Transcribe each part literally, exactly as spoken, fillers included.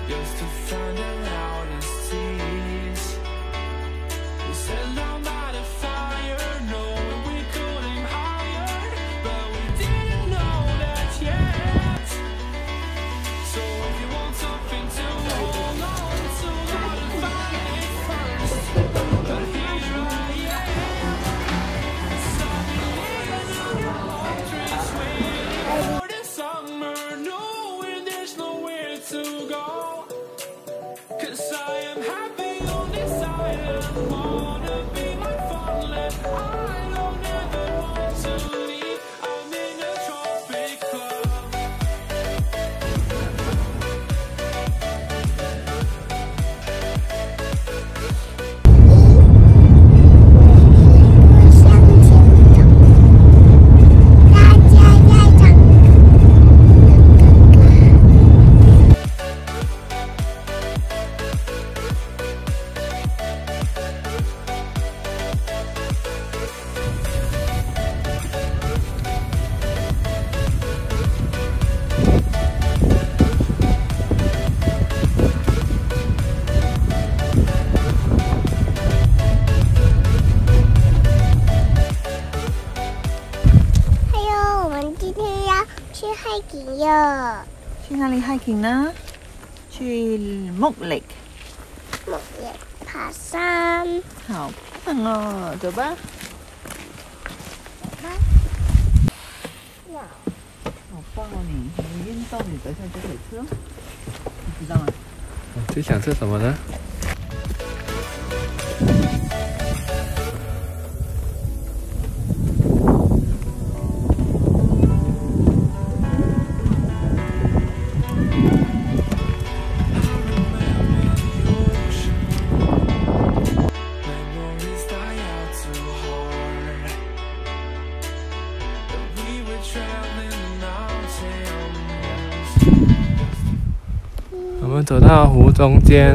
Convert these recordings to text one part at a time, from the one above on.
hiking 哟。去哪里 hiking 呢？去木力。 木力爬山。 好棒哦，走吧。走吧。 要。 好棒哦你！你运动，你等下就可以吃哦。你知道吗？ 最想吃什么呢？ 我们走到湖中间，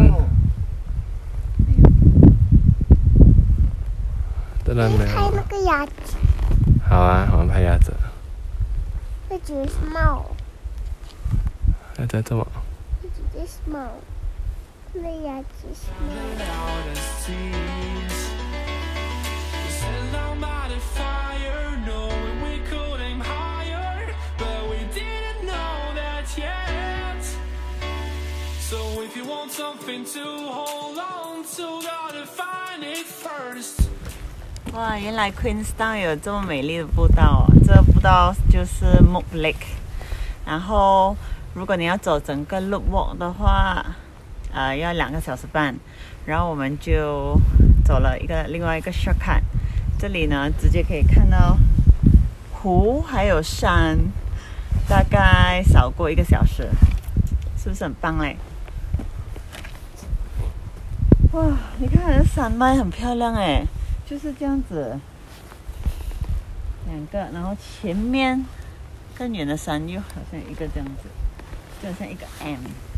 真的没有。 拍那个鸭子。 好啊，我们拍鸭子。 那只是猫。 鸭子怎么？ 那只是猫。那鸭子是猫。 哇，原来 Queenstown 有这么美丽的步道哦！这步道就是 Mook Lake， 然后如果你要走整个 Loop Walk 的话，呃，要两个小时半。然后我们就走了一个另外一个 shortcut， 这里呢直接可以看到湖还有山，大概少过一个小时，是不是很棒嘞？ 哇，你看山脉很漂亮哎，就是这样子，两个，然后前面更远的山又好像一个这样子，就好像一个 M。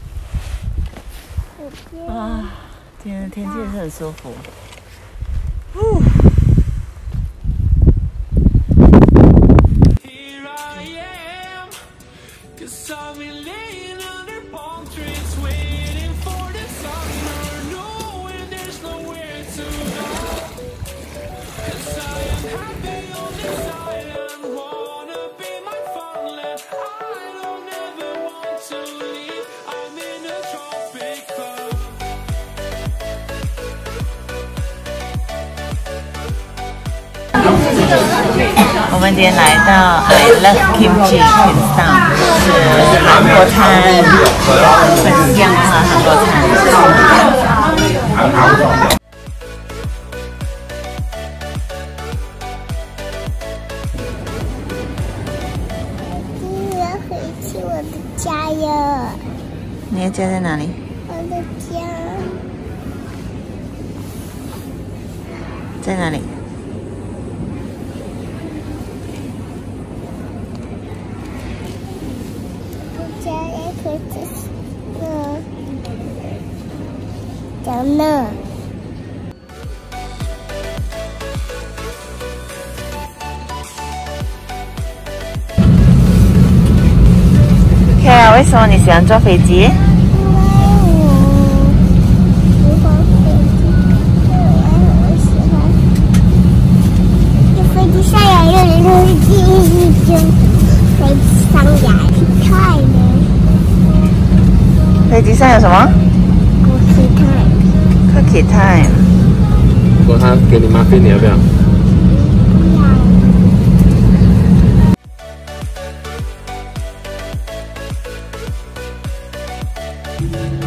哇，今天的天气是很舒服。呼 我们今天来到 I Love Kimchi Queenstown， 是韩国餐，很香啊，韩国餐。 我要回去我的家呀！ 你的家在哪里？ 我的家在哪里？ 家也可以就是那在那。 K， 为什么你喜欢坐飞机？ 因为飞机上有什么 Cookie time， ？Cookie time。 如果他给你 muffin， 你要不要？ 不要。